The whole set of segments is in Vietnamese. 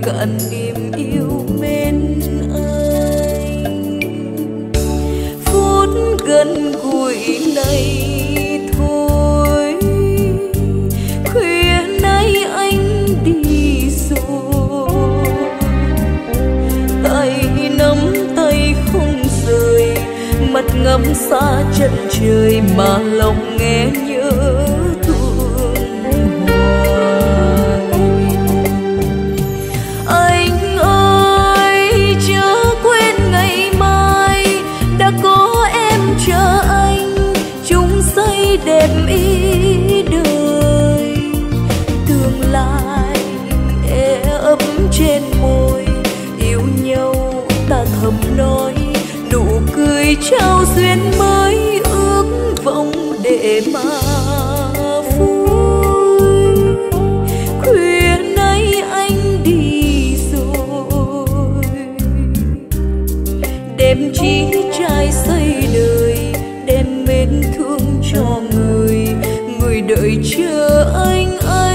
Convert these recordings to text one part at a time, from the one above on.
cạn niềm yêu mến anh. Phút gần gũi này thôi, khuya nay anh đi rồi, tay nắm tay không rời, mắt ngắm xa chân trời mà lòng nghe nhớ thương hoài. Anh ơi chớ quên ngày mai, đã có em chờ anh chung xây đẹp ý đời. Tương lai e ấp trên môi, yêu nhau ta thầm nói, nụ cười trao duyên mới ước vọng để mà vui. Khuya nay anh đi rồi, đêm chí trai xây đời, đem mến thương cho người, người đợi chờ anh ơi.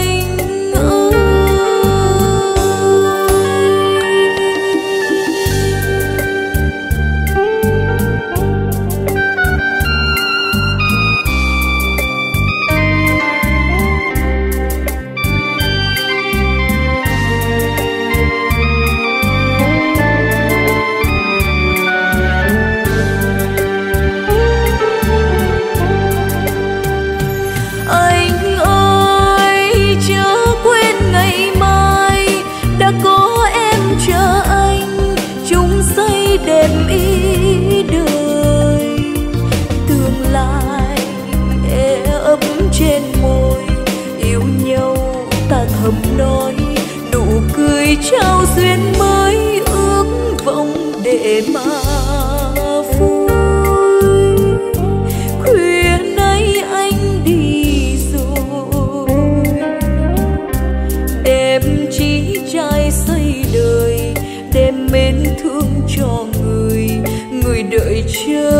Đêm ý đời, tương lai e ấp trên môi, yêu nhau ta thầm nói, nụ cười trao duyên mới ước vọng để mà vui. Khuya nay anh đi rồi, đêm chí trai xây đời, đem mến thương cho người, người đợi chờ